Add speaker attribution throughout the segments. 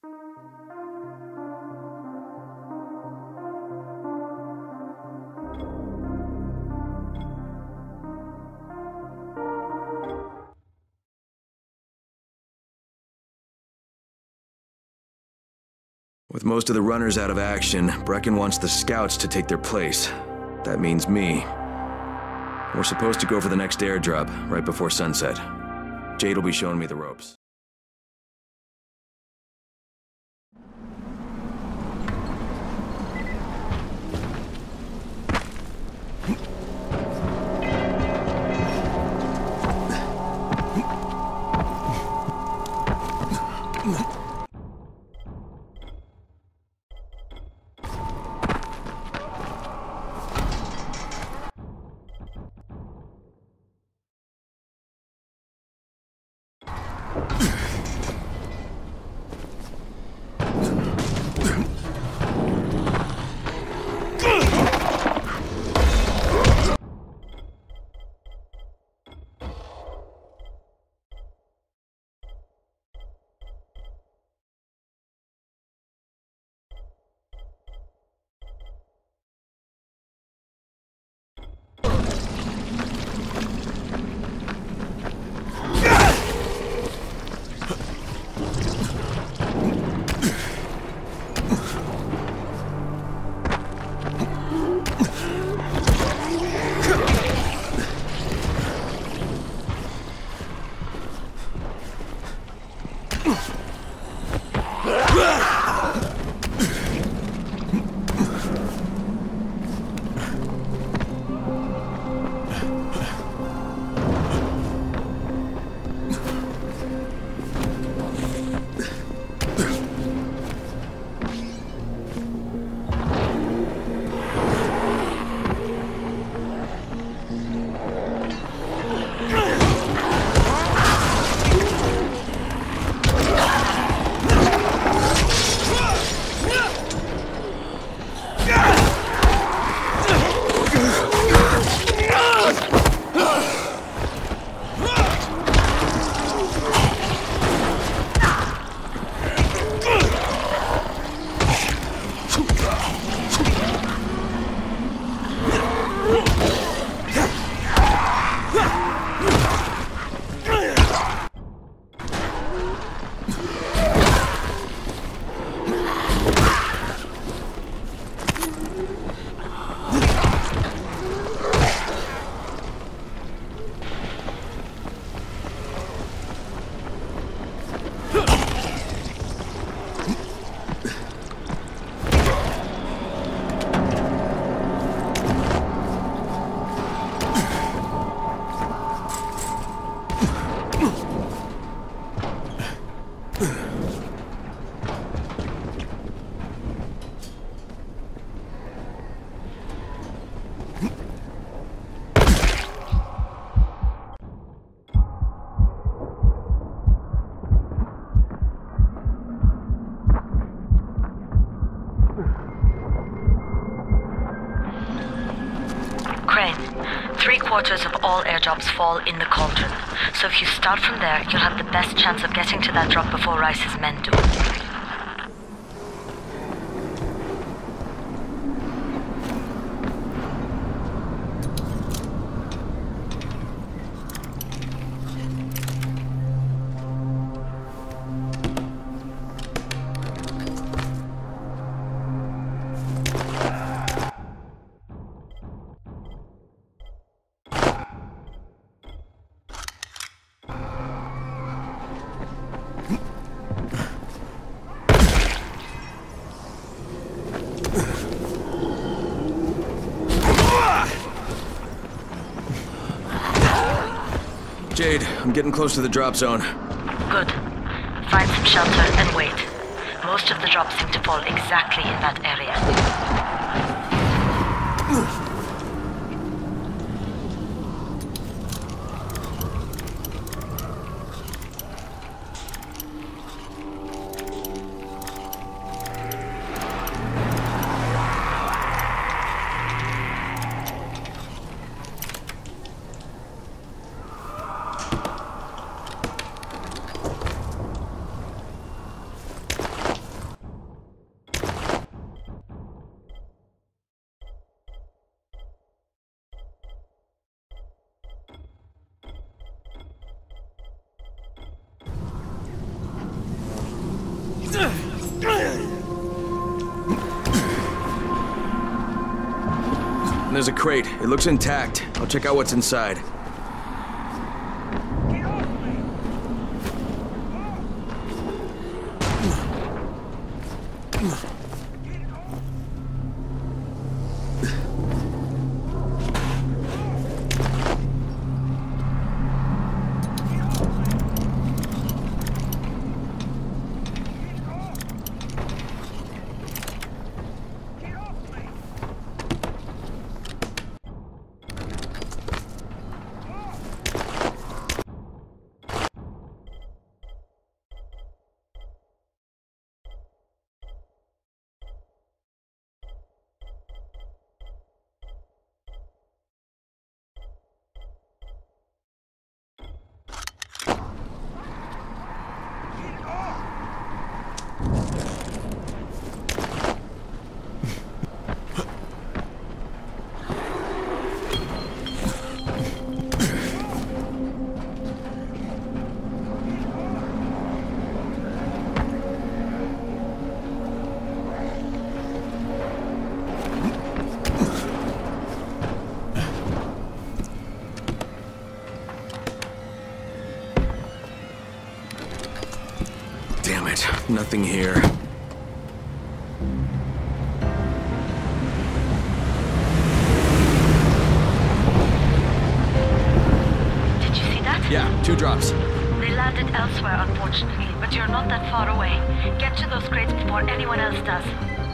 Speaker 1: With most of the runners out of action, Brecken wants the scouts to take their place. That means me. We're supposed to go for the next airdrop, right before sunset. Jade will be showing me the ropes.
Speaker 2: Three-quarters of all airdrops fall in the cauldron. So if you start from there, you'll have the best chance of getting to that drop before Rice's men do.
Speaker 1: Jade, I'm getting close to the drop zone.
Speaker 2: Good. Find some shelter and wait. Most of the drops seem to fall exactly in that area.
Speaker 1: And there's a crate. It looks intact. I'll check out what's inside. Damn it, nothing here.
Speaker 2: Did you see that?
Speaker 1: Yeah, 2 drops.
Speaker 2: They landed elsewhere, unfortunately, but you're not that far away. Get to those crates before anyone else does.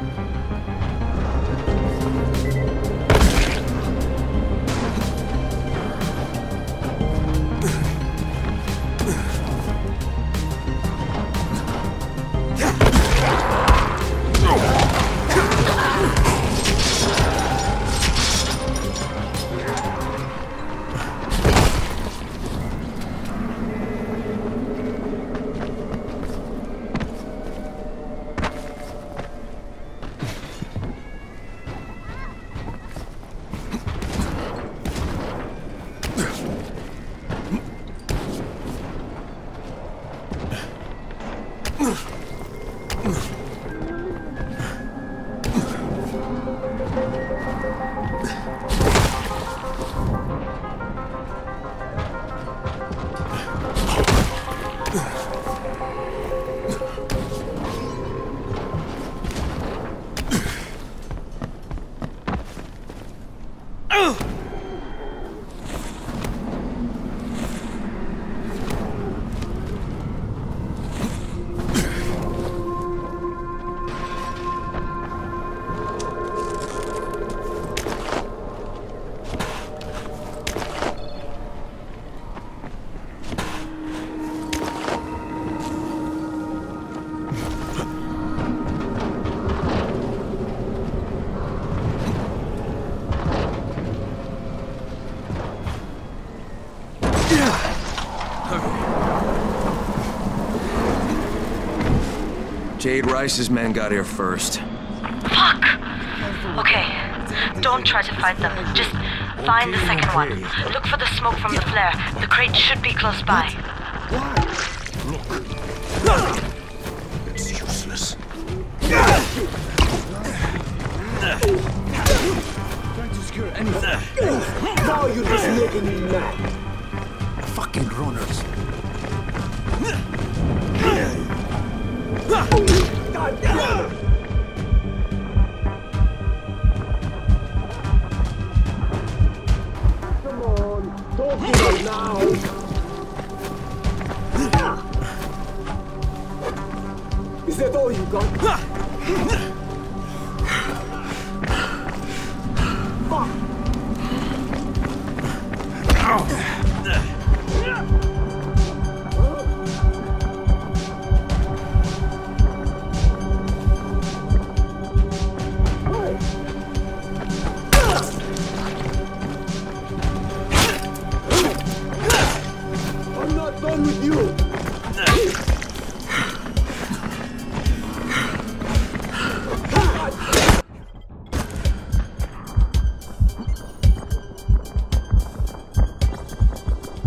Speaker 1: Jade Rice's men got here first.
Speaker 2: Fuck! Okay, don't try to fight them. Just find the second one. Look for the smoke from the flare. The crate should be close by.
Speaker 3: Look. It's useless. Trying to secure anything.
Speaker 4: Now you're just making me mad.
Speaker 3: Fucking runners.
Speaker 4: God damn it! Come on, don't give up now. Is that all you got? Fuck! I'm not done with you!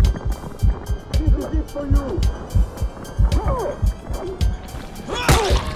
Speaker 4: This is it for you!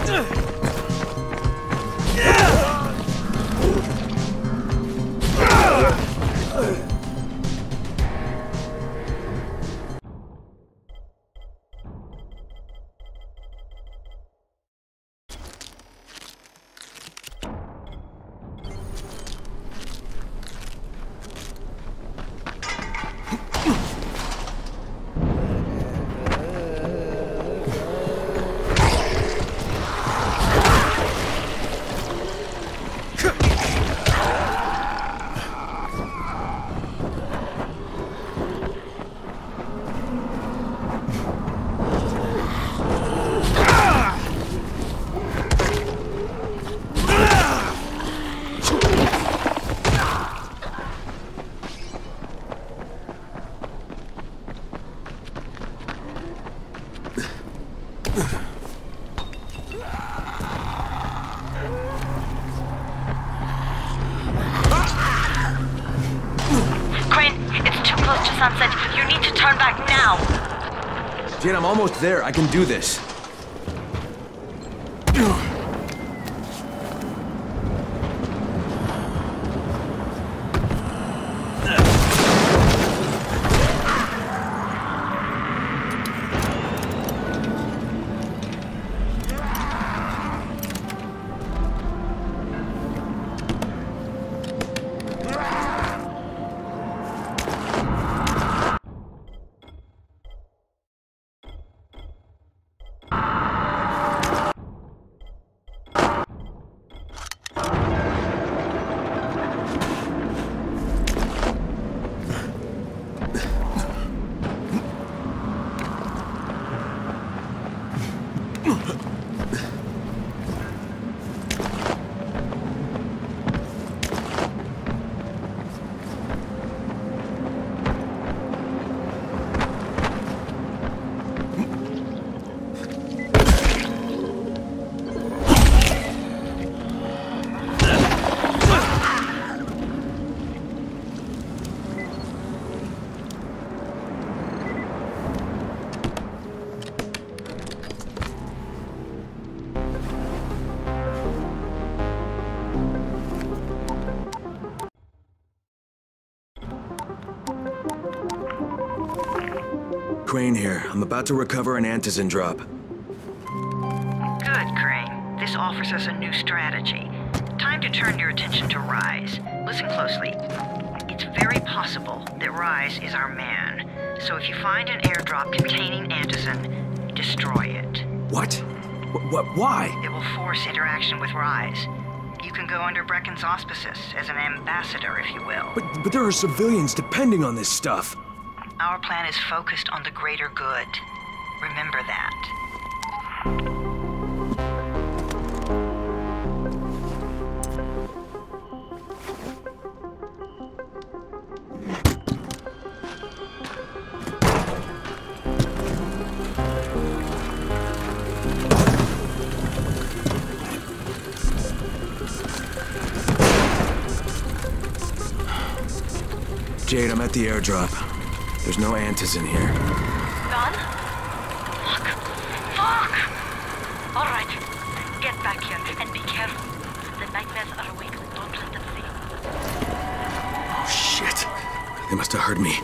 Speaker 2: Sunset, you need to turn back now!
Speaker 1: Jane, I'm almost there. I can do this. Crane here. I'm about to recover an Antizin drop.
Speaker 5: Good, Crane. This offers us a new strategy. Time to turn your attention to Rais. Listen closely. It's very possible that Rais is our man. So if you find an airdrop containing Antizin, destroy it.
Speaker 1: What? Why?
Speaker 5: It will force interaction with Rais. You can go under Brecken's auspices as an ambassador, if you will.
Speaker 1: But there are civilians depending on this stuff.
Speaker 5: Our plan is focused on the greater good. Remember that.
Speaker 1: Jade, I'm at the airdrop. There's no Antizin here.
Speaker 2: Gone? Fuck. Fuck! Alright. Get back here and be careful. The nightmares are awake. Don't let them see you.
Speaker 1: Oh, shit. They must have heard me.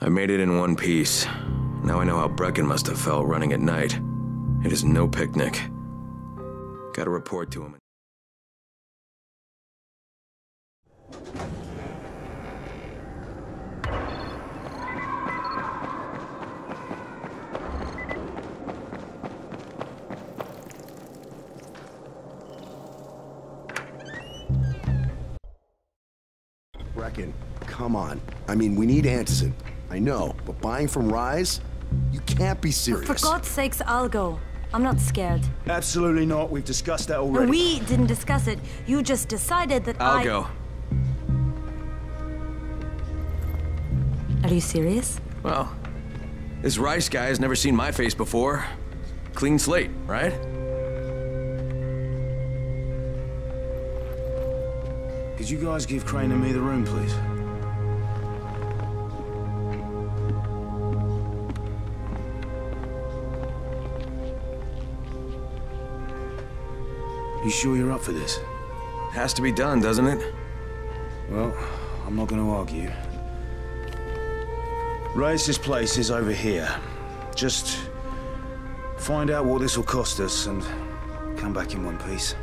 Speaker 1: I made it in one piece. Now I know how Brecken must have felt running at night. It is no picnic. Gotta report to him.
Speaker 6: Brecken, come on. I mean, we need Antizin. I know, but buying from Rise? You can't be serious.
Speaker 7: For God's sakes, I'll go. I'm not scared.
Speaker 3: Absolutely not. We've discussed that already.
Speaker 7: We didn't discuss it. You just decided that
Speaker 1: I'll go.
Speaker 7: Are you serious?
Speaker 1: Well, this Rice guy has never seen my face before. Clean slate, right?
Speaker 3: Could you guys give Crane and me the room, please? You sure you're up for this?
Speaker 1: Has to be done, doesn't it?
Speaker 3: Well, I'm not going to argue. Rice's place is over here. Just find out what this will cost us and come back in one piece.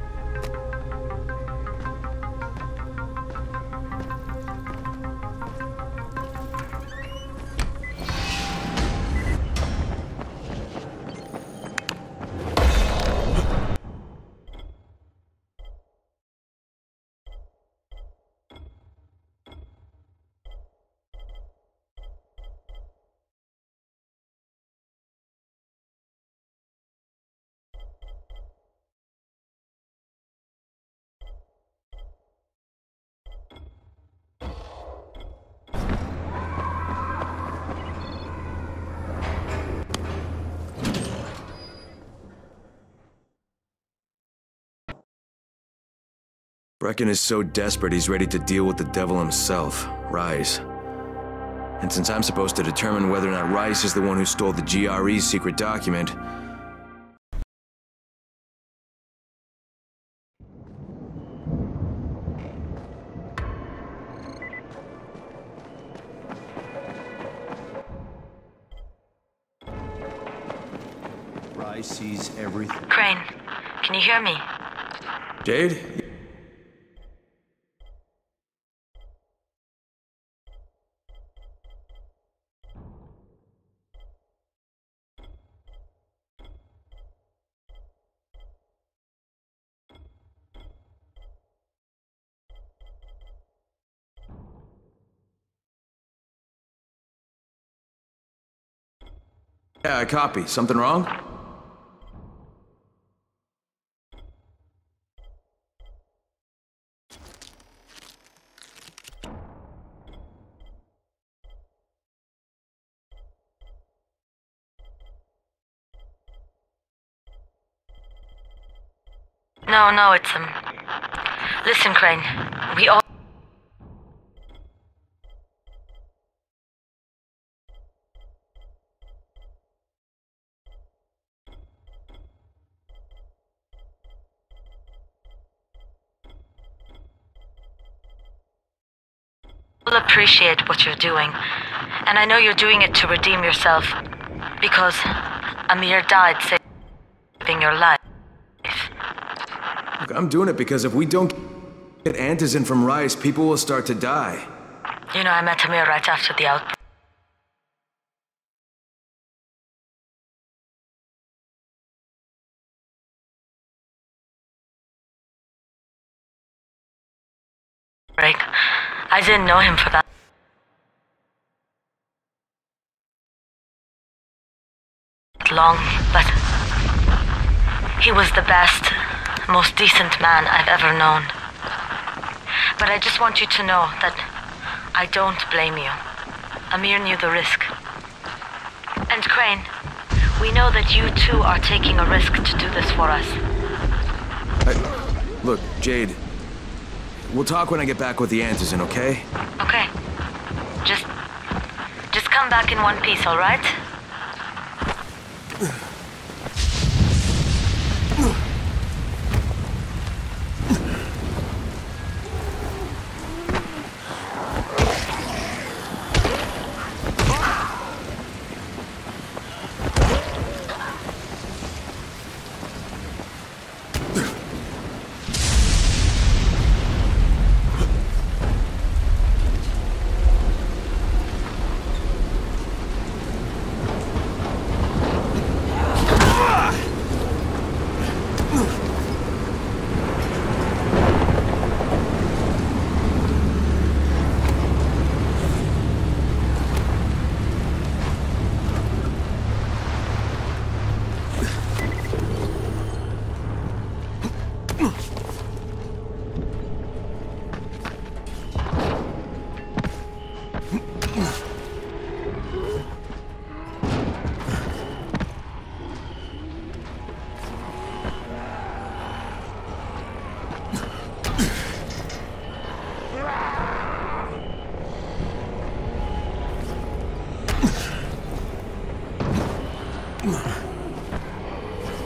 Speaker 1: Brecken is so desperate he's ready to deal with the devil himself, Rise. And since I'm supposed to determine whether or not Rice is the one who stole the GRE's secret document...
Speaker 3: Rice sees everything.
Speaker 2: Crane, can you hear me?
Speaker 1: Jade? Yeah, I copy. Something wrong?
Speaker 2: No, it's Listen, Crane, we all... appreciate what you're doing, and I know you're doing it to redeem yourself, because Amir died saving your life.
Speaker 1: Look, I'm doing it because if we don't get Antizin from Rice, people will start to die.
Speaker 2: You know, I met Amir right after the outbreak. I didn't know him for that long, but he was the best, most decent man I've ever known. But I just want you to know that I don't blame you. Amir knew the risk. And Crane, we know that you too are taking a risk to do this for us.
Speaker 1: Look, Jade, we'll talk when I get back with the Antizin, okay?
Speaker 2: Okay. Just come back in one piece, all right?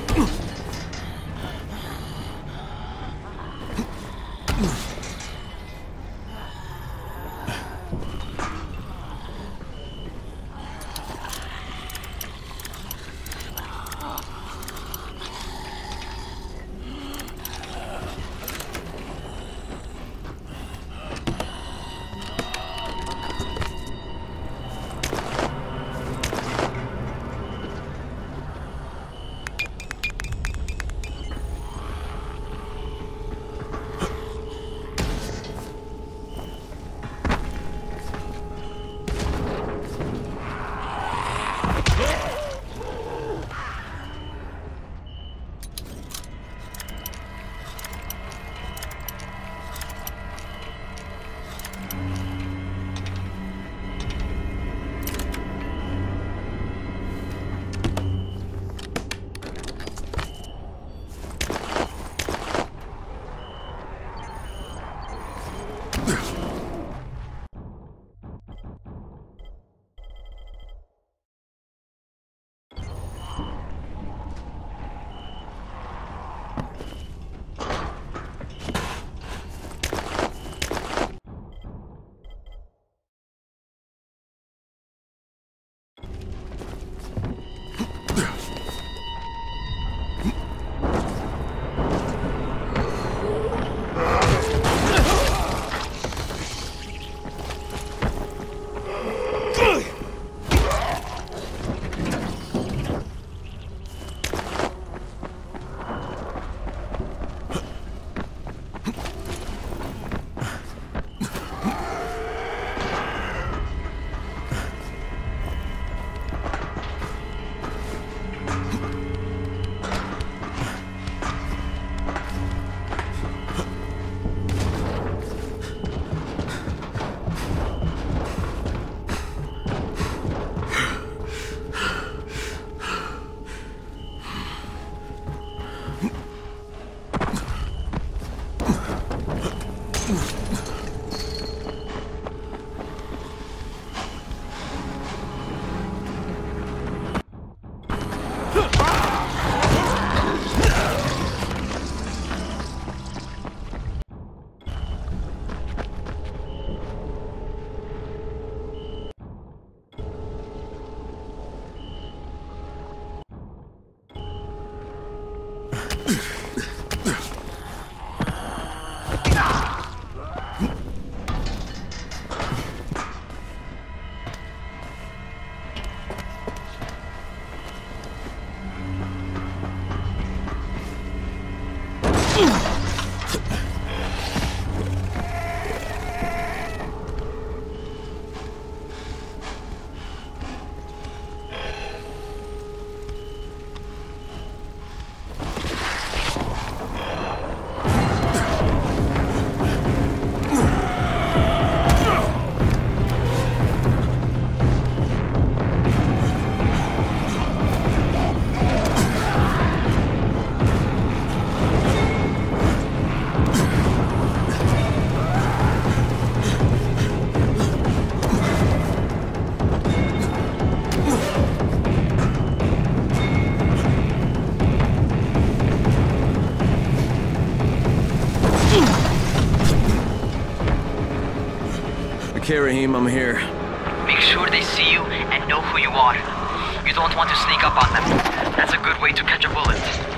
Speaker 1: Okay, Rahim, I'm here.
Speaker 8: Make sure they see you and know who you are. You don't want to sneak up on them. That's a good way to catch a bullet.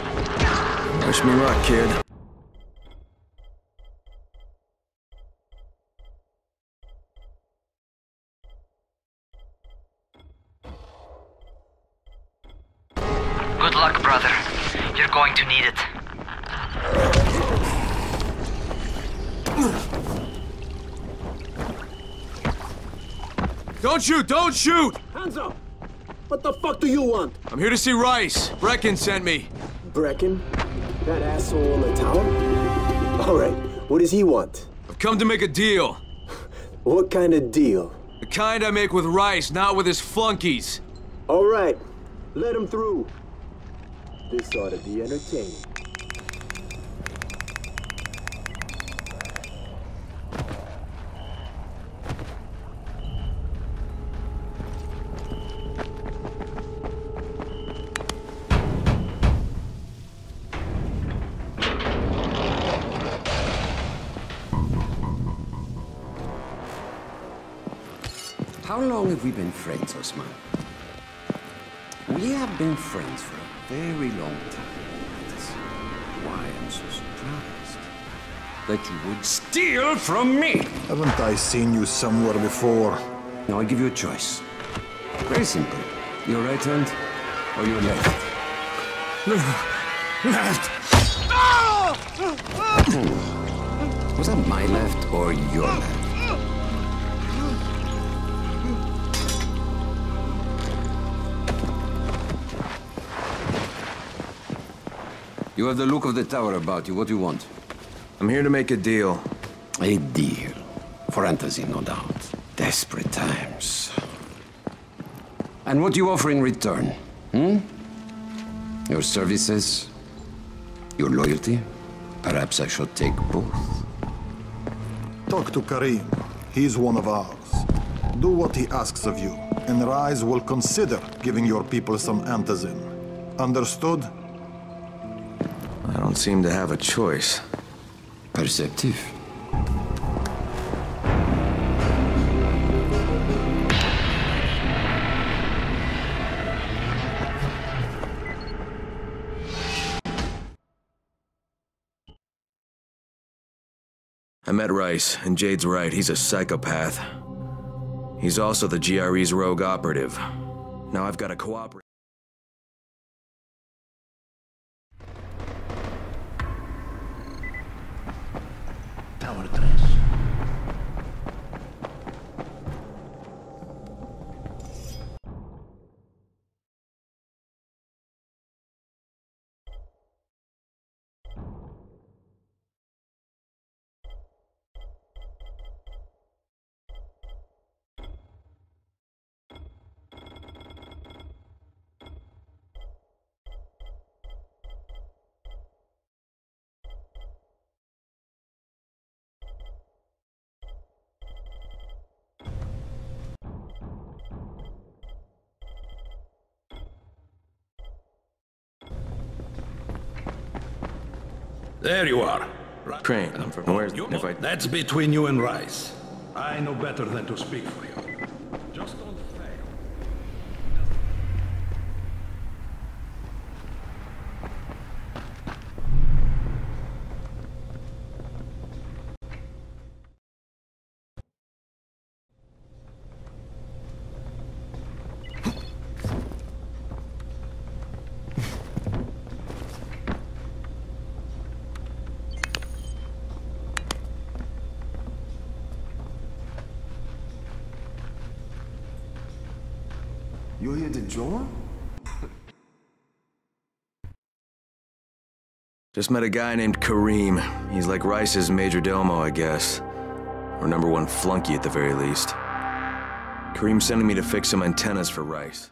Speaker 1: Wish me luck, kid.
Speaker 8: Good luck, brother. You're going to need it.
Speaker 1: Don't shoot! Don't shoot!
Speaker 4: Hands up! What the fuck do you want?
Speaker 1: I'm here to see Rice. Brecken sent me.
Speaker 4: Brecken? That asshole in the tower? Alright, what does he want?
Speaker 1: I've come to make a deal.
Speaker 4: What kind of deal?
Speaker 1: The kind I make with Rice, not with his flunkies.
Speaker 4: Alright, let him through. This ought to be entertaining.
Speaker 9: How long have we been friends, Osman? We have been friends for a very long time. That's why I'm so surprised that you would steal from me.
Speaker 10: Haven't I seen you somewhere before?
Speaker 9: Now I give you a choice. Very simple. Your right hand or your left?
Speaker 10: Left!
Speaker 9: Was that my left or your left? You have the look of the tower about you. What do you want?
Speaker 1: I'm here to make a deal.
Speaker 9: A deal. For Antizin, no doubt. Desperate times. And what do you offer in return? Your services? Your loyalty? Perhaps I should take both.
Speaker 10: Talk to Karim. He's one of ours. Do what he asks of you, and Rise will consider giving your people some Antizin. Understood?
Speaker 1: I don't seem to have a choice.
Speaker 9: Perceptive.
Speaker 1: I met Rice, and Jade's right, he's a psychopath. He's also the GRE's rogue operative. Now I've got to cooperate.
Speaker 3: Tower 3.
Speaker 11: There you are.
Speaker 1: Crane, I'm from where? If I...
Speaker 11: That's between you and Rice. I know better than to speak for you. Just don't fail.
Speaker 6: You're here to join?
Speaker 1: Just met a guy named Karim. He's like Rice's major domo, I guess. Or #1 flunky at the very least. Karim's sending me to fix some antennas for Rice.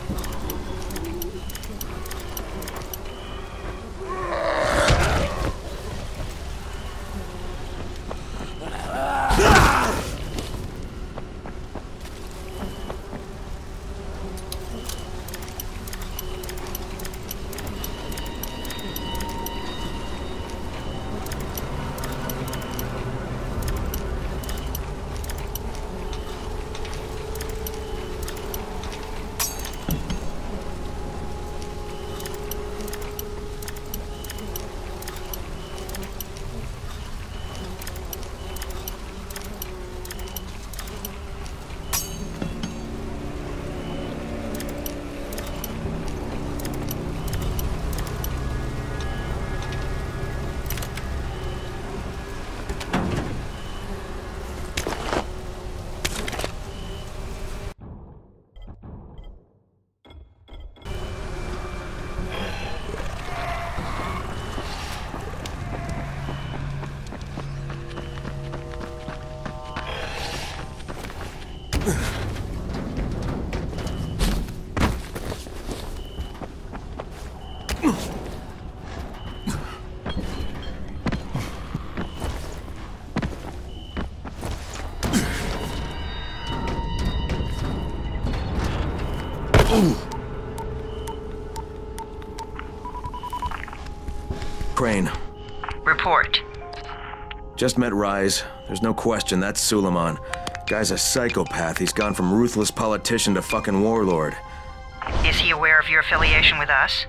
Speaker 1: Crane.
Speaker 5: Report.
Speaker 1: Just met Rise. There's no question, that's Suleiman. Guy's a psychopath. He's gone from ruthless politician to fucking warlord.
Speaker 5: Is he aware of your affiliation with us?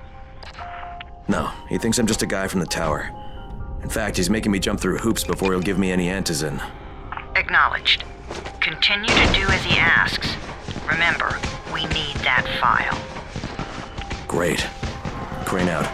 Speaker 1: No, he thinks I'm just a guy from the tower. In fact, he's making me jump through hoops before he'll give me any antizin.
Speaker 5: Acknowledged. Continue to do as he asks. Remember, we need that file.
Speaker 1: Great. Crane out.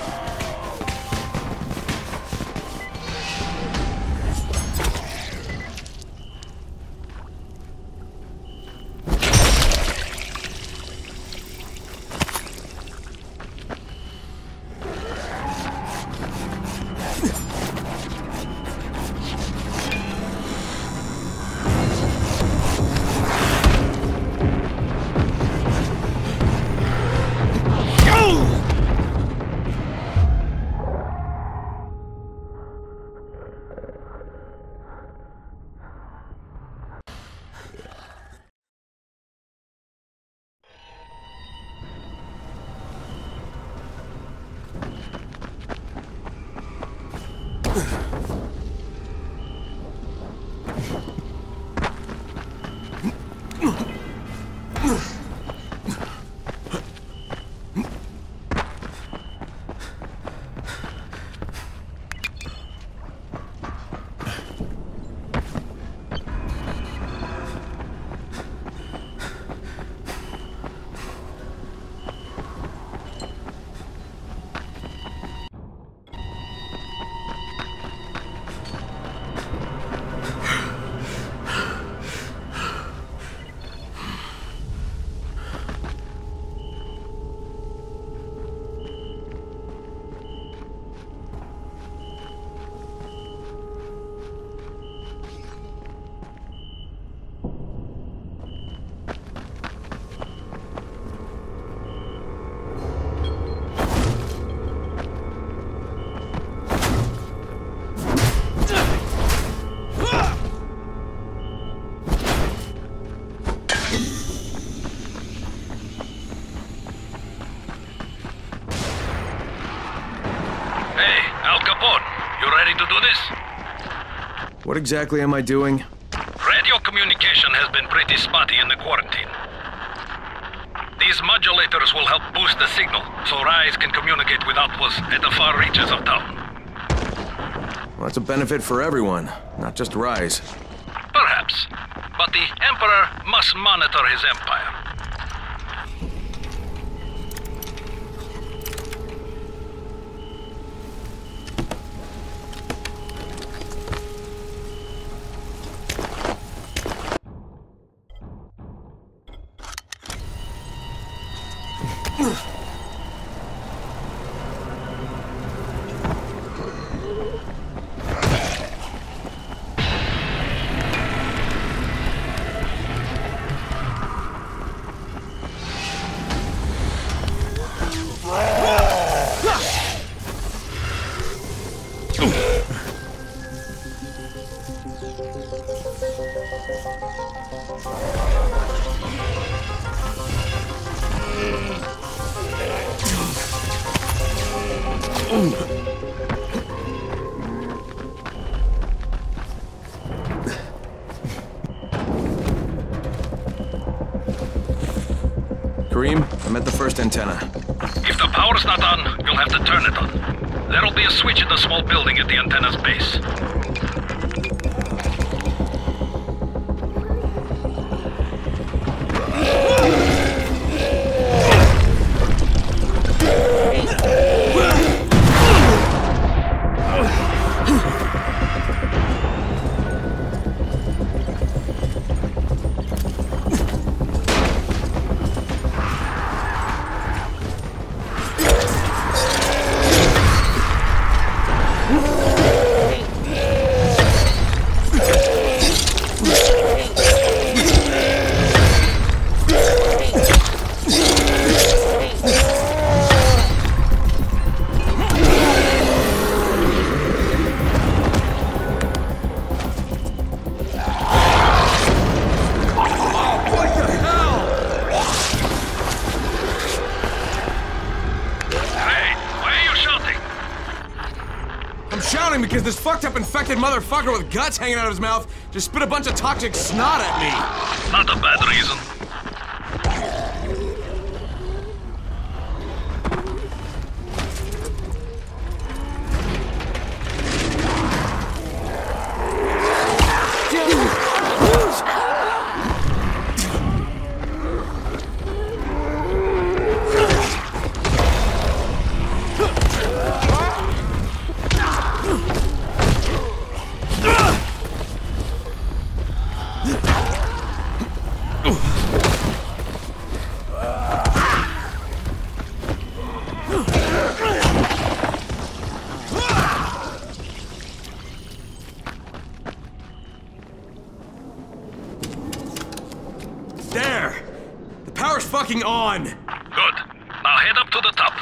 Speaker 1: What exactly am I doing?
Speaker 11: Radio communication has been pretty spotty in the quarantine. These modulators will help boost the signal, so Rise can communicate with outposts at the far reaches of town.
Speaker 1: Well, that's a benefit for everyone, not just Rise.
Speaker 11: Perhaps, but the Emperor must monitor his empire.
Speaker 1: Karim, I'm at the first antenna.
Speaker 11: If the power's not on, you'll have to turn it on. There'll be a switch in the small building at the antenna's base.
Speaker 12: Because this fucked up infected motherfucker with guts hanging out of his mouth just spit a bunch of toxic snot at me.
Speaker 11: Not a bad reason.
Speaker 12: Fucking on!
Speaker 11: Good. Now head up to the top.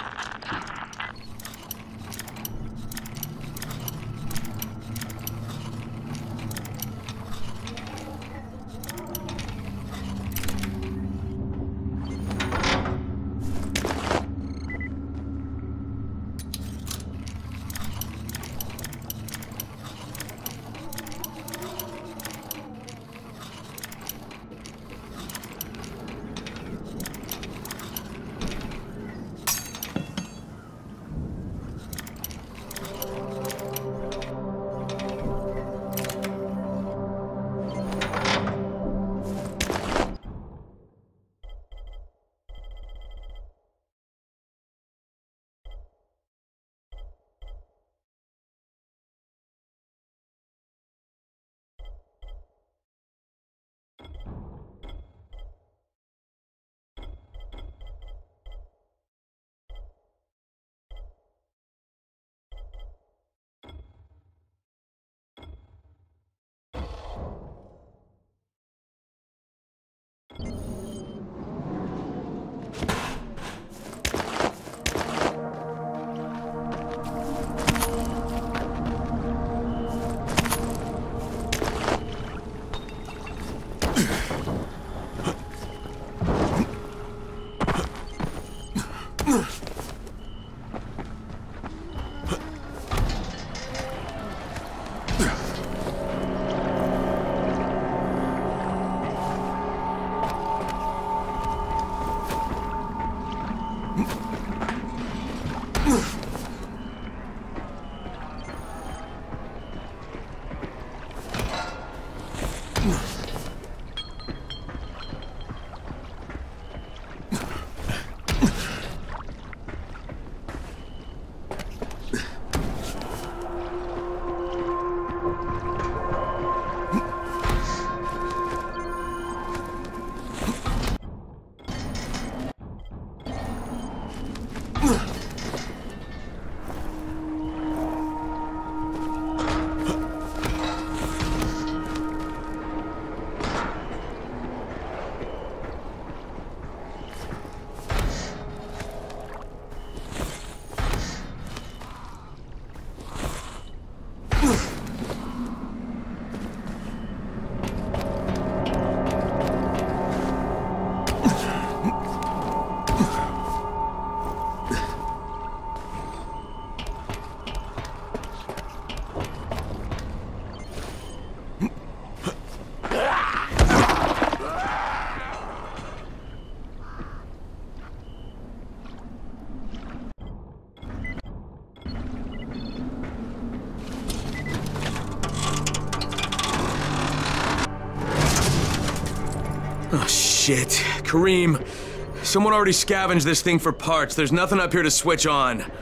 Speaker 12: Shit. Kareem, someone already scavenged this thing for parts. There's nothing up here to switch on.
Speaker 11: Fuck,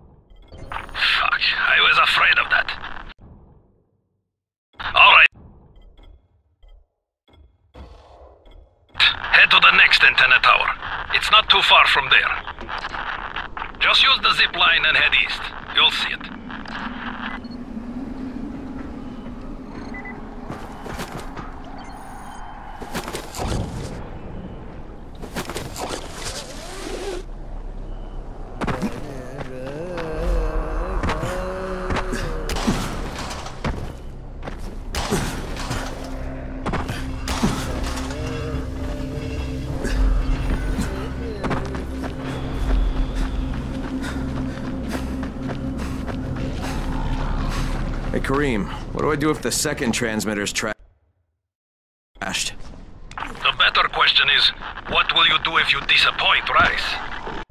Speaker 11: I was afraid of that. Alright. Head to the next antenna tower. It's not too far from there. Just use the zip line and head east. You'll see it.
Speaker 1: Hey, Kareem, what do I do if the second transmitter's trashed?
Speaker 11: The better question is, what will you do if you disappoint Rice?